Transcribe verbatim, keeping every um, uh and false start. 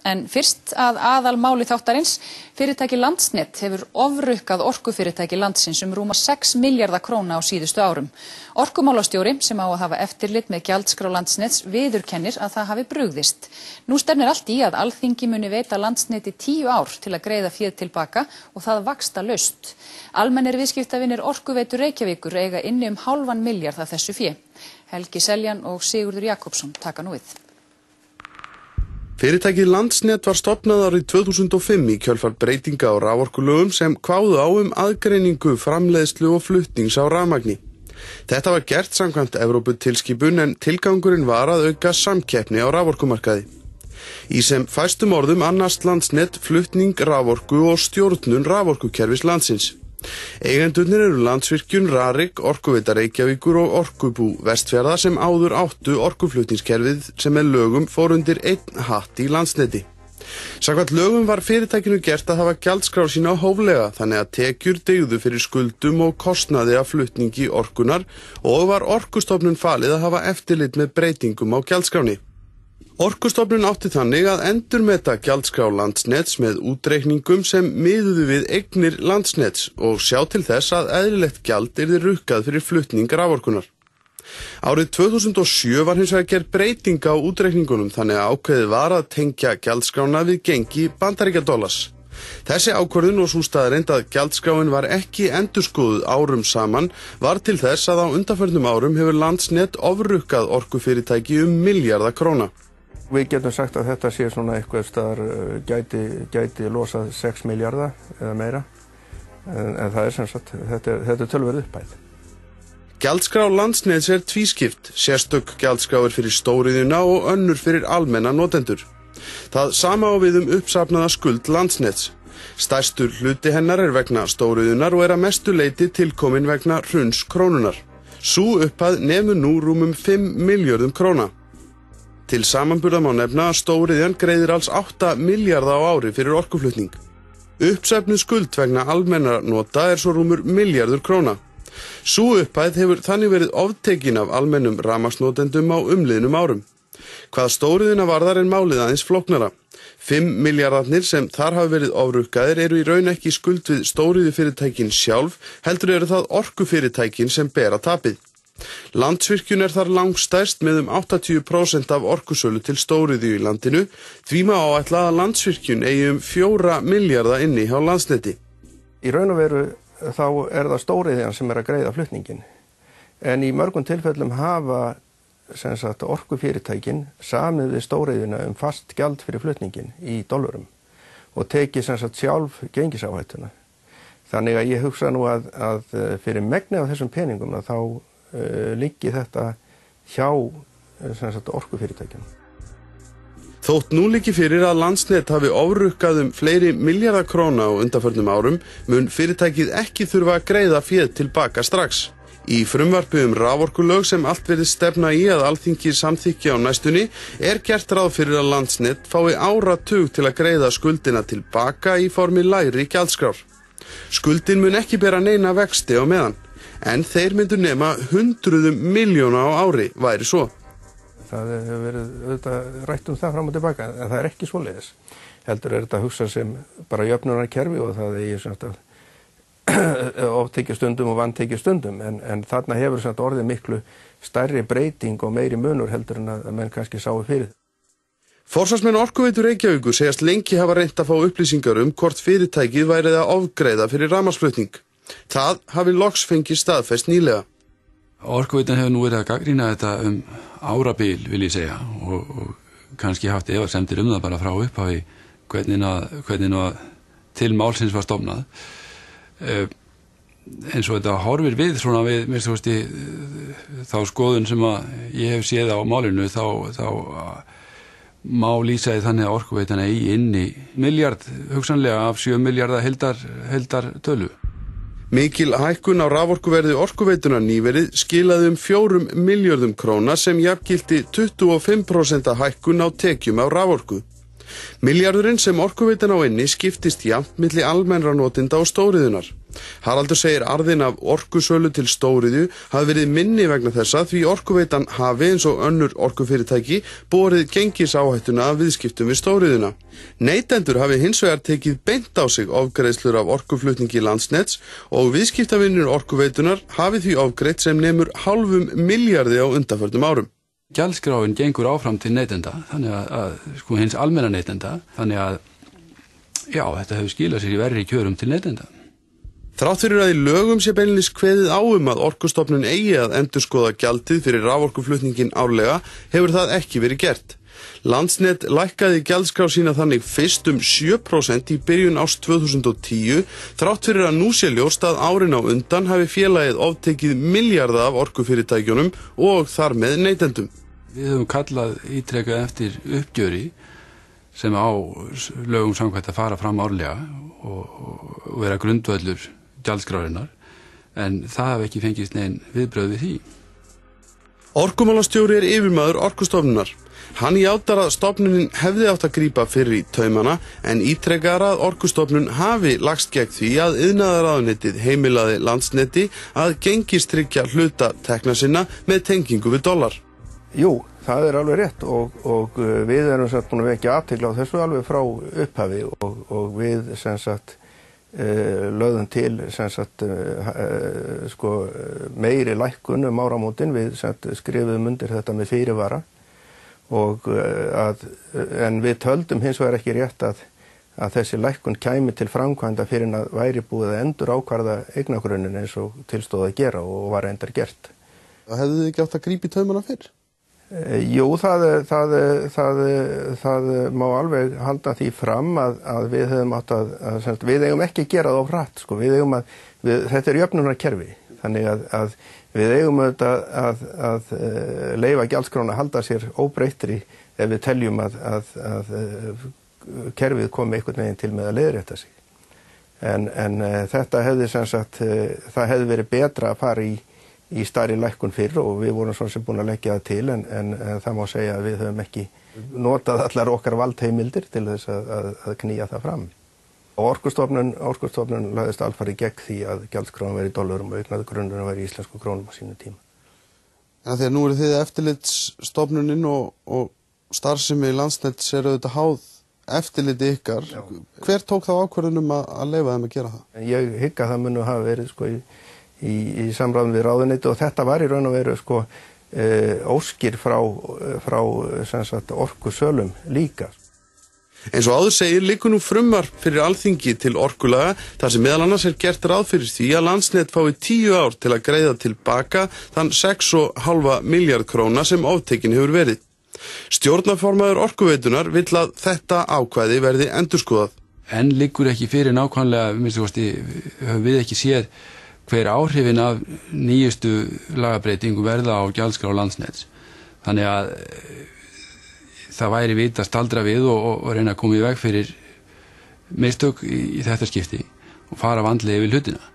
En fyrst að aðalmáli þáttarins, fyrirtæki Landsnet hefur ofrukkað orkufyrirtæki landsins um rúma sex milljarða króna á síðustu árum. Orkumálastjóri sem á að hafa eftirlit með gjaldskrá Landsnets viðurkennir að það hafi brugðist. Nú stefnir allt í að Alþingi muni veita Landsneti tíu ár til að greiða féð tilbaka og það vaxtalaust. Almennir viðskiptavinir Orkuveitu Reykjavíkur eiga inni um hálfan milljarð af þessu fé. Helgi Seljan og Sigurður Jakobsson taka nú við. Fyrirtækið Landsnet var stofnað árið tvö þúsund og fimm í kjölfar breytinga á raforkulögum sem kváðu á um aðgreiningu, framleiðslu og flutnings á rafmagni. Þetta var gert samkvæmt Evróputilskipun en tilgangurinn var að auka samkeppni á raforkumarkaði. Í sem fæstum orðum annast Landsnet flutning raforku og stjórnun raforkukerfis landsins. Eigendurnir eru Landsvirkjun, Rarik, Orkuveita Reykjavíkur og Orkubú Vestfjarða sem áður áttu orkuflutningskerfið sem með lögum fór undir einn hatt í Landsneti. Samkvæmt lögum var fyrirtækinu gert að hafa gjaldskrár sína hóflega þannig að tekjur dygðu fyrir skuldum og kostnaði af flutningi orkunar og var Orkustofnun falið að hafa eftirlit með breytingum á gjaldskráni. Orkustofnun átti þannig að endurmeta gjaldskrá Landsnets með útreikningum sem miðuðu við eignir Landsnets og sjá til þess að eðlilegt gjald yrði rukkað fyrir flutning raforkunar. Árið tvö þúsund og sjö var hins vegar gerð breyting á útreikningunum þannig að ákveðið var að tengja gjaldskrána við gengi bandaríkjadolars. Þessi ákvörðun og sú staðreynd að gjaldskráin var ekki endurskoðuð árum saman var til þess að á undanförnum árum hefur Landsnet ofrukkað orkufyrirtæki um milljarða króna. Við getum sagt að þetta sé svona eitthvað staðar gæti, gæti losað sex milljarða eða meira, en, en það er sem sagt, þetta er, þetta er tölverð upphæð. Gjaldskrá Landsnets er tvískipt, sérstök gjaldskrá er fyrir stóriðjuna og önnur fyrir almenna notendur. Það sama á við um uppsafnaða skuld Landsnets. Stærstur hluti hennar er vegna stóriðjunar og er að mestu leyti tilkomin vegna hruns krónunar. Sú upphæð nemur nú rúmum fimm milljörðum króna. Til samanburðar má nefna að stóriðjan greiðir alls átta milljarða á ári fyrir orkuflutning. Uppsafnuð skuld vegna almennra nota er svo rúmur milljarður króna. Sú upphæð hefur þannig verið oftekin af almennum rafmagnsnotendum á umliðnum árum. Hvað stóriðjuna varðar en málið aðeins flóknara. Fimm milljarðarnir sem þar hafa verið ofrukkaðir eru í raun ekki skuld við stóriðjufyrirtækin sjálf, heldur eru það orkufyrirtækin sem bera tapið. Landsvirkjun er þar langstærst með um áttatíu prósent af orkusölu til stóriðju í landinu, því má áætla að Landsvirkjun eigi um fjóra milljarða inni hjá Landsneti. Í raun og veru þá er það stóriðjan sem er að greiða flutningin, en í mörgum tilfellum hafa sem sagt, orkufyrirtækin samið við stóriðjuna um fast gjald fyrir flutningin í dollarum og tekið sem sagt, sjálf gengisáhættuna. Þannig að ég hugsa nú að, að fyrir megni af þessum peningum að þá Uh, liggi þetta hjá uh, orkufyrirtækjum. Þótt nú liggi fyrir að Landsnet hafi ofrukkað um fleiri milljarða króna á undanförnum árum, mun fyrirtækið ekki þurfa að greiða féð tilbaka strax. Í frumvarpi um raforkulög sem allt virðist stefna í að Alþingi samþykki á næstunni er gert ráð fyrir að Landsnet fái áratug til að greiða skuldina tilbaka í formi lægri gjaldskrár. Skuldin mun ekki bera neina vexti á meðan. En þeir myndu nema hundruðum miljóna á ári, væri svo. Það hefur verið auðvitað rætt um það fram og tilbaka, en það er ekki svoleiðis. Heldur er þetta að hugsa sem bara jöfnunarkerfi og það er svona oftekið stundum og vantekið stundum, en, en þarna hefur svona orðið miklu stærri breyting og meiri munur heldur en að menn kannski sáu fyrir. Forsvarsmenn Orkuveitu Reykjavíkur segjast lengi hafa reynt að fá upplýsingar um hvort fyrirtækið værið að ofgreiða fyrir rafmagnsflutning. Það hafi loks fengið staðfest nýlega. Orkuveitan hefur nú verið að gagnrýna þetta um árabil, vil ég segja, og, og kannski haft efasemdir um það bara frá upphafi hvernig að, hvernig að til málsins var stofnað. Uh, eins og þetta horfir við svona við, mér þú veist, þá skoðun sem að ég hef séð á málinu, þá, þá uh, má lýsa því þannig að Orkuveitan eigi inni miljard, hugsanlega af sjö milljarða heildar, heildar tölu. Mikil hækkun á raforkuverði Orkuveitunar nýverið skilaði um fjórum milljörðum króna sem jafngilti tuttugu og fimm prósent hækkun á tekjum á raforku. Milljarðurinn sem Orkuveitan á inni skiptist jafnt milli almennra notinda og stóriðjunar. Haraldur segir arðinn af orkusölu til stóriðju hafi verið minni vegna þessa því Orkuveitan hafi eins og önnur orkufyrirtæki borið gengisáhættuna af viðskiptum við stóriðjuna. Neytendur hafi hins vegar tekið beint á sig ofgreiðslur af orkuflutningi Landsnets og viðskiptavinir Orkuveitunar hafi því ofgreitt sem nemur hálfum milljarði á undanförnum árum. Gjaldskráin gengur áfram til neytenda, þannig að, að sko hins almenna neytenda, þannig að já, þetta hefur skilað sér í verri kjörum til neytenda. Þrátt fyrir að í lögum sé beinlínis kveðið á um að Orkustofnun eigi að endurskoða gjaldið fyrir raforkuflutningin árlega, hefur það ekki verið gert. Landsnet lækkaði gjaldskrá sína þannig fyrst um sjö prósent í byrjun árs tvö þúsund og tíu, þrátt fyrir að nú sé ljóst að árin á undan hafi félagið oftekið milljarða af orkufyrirtækjunum og þar með neytendum. Við höfum kallað ítrekað eftir uppgjöri sem á lögum samkvæmt að fara fram árlega og, og vera grundvöllur gjaldskrárinnar, en það hafi ekki fengist nein viðbrögð við því. Orkumálastjóri er yfirmaður Orkustofnunar. Hann játar að stofnunin hefði átt að grípa fyrr í taumana en ítrekar að Orkustofnun hafi lagst gegn því að iðnaðarráðuneytið heimilaði Landsneti að gengistryggja hluta tekna sinna með tengingu við dollar. Jú, það er alveg rétt og, og við erum sem sagt búin að vekja athygli á þessu alveg frá upphafi og, og við sem sagt uh, lögðum til sem sagt uh, sko, meiri lækkun um áramótin, við sem sagt skrifuðum undir þetta með fyrirvara og uh, að, en við töldum hins vegar ekki rétt að, að þessi lækkun kæmi til framkvæmda fyrir en að væri búið að endur ákvarða eignagrunninn eins og tilstóð að gera og var endar gert. Hefðu þið ekki átt að grípa í taumana fyrr? Jú, það, það, það, það má alveg halda því fram að, að við hefum átt að, að við eigum ekki að gera það of hratt, sko. Við eigum að, við, þetta er jöfnunarkerfi, þannig að, að við eigum að, að, að leyfa gjaldskrána að halda sér óbreyttri ef við teljum að, að, að kerfið komi einhvern veginn til með að leiðrétta sig. En, en þetta hefði sem sagt, það hefði verið betra að fara í í stærri lækkun fyrr og við vorum svona sem búin að leggja það til en, en, en það má segja að við höfum ekki notað allar okkar valdheimildir til þess að, að, að knýja það fram. Og Orkustofnun, Orkustofnun lagðist alfarið gegn því að gjaldskráin væri í dollarum og eignagrunnurinn væri í íslensku krónum á sínu tíma. Ja, þegar nú eru þið eftirlitsstofnunin og, og starfsemi Landsnets er auðvitað háð eftirliti ykkar. Já. Hver tók þá ákvörðun um að, að leyfa þeim að gera það? Ég hygg að það munu hafa verið sko í í, í samráðum við ráðuneyti og þetta var í raun og veru sko e, óskir frá, frá sem sagt, orkusölum líka. Eins og áður segir liggur nú frumvarp fyrir Alþingi til orkulaga þar sem meðal annars er gert ráð fyrir því að Landsnet fái tíu ár til að greiða tilbaka þann sex og hálfa milljarð króna sem oftekin hefur verið. Stjórnarformaður Orkuveitunar vill að þetta ákvæði verði endurskoðað. En liggur ekki fyrir nákvæmlega, minnstu kosti, höfum við ekki séð hver áhrifin af nýjustu lagabreytingu verða á gjaldskrá Landsnets. Þannig að það væri vit að staldra við og, og, og reyna að koma í veg fyrir mistök í, í þetta skipti og fara vandlega yfir hlutina.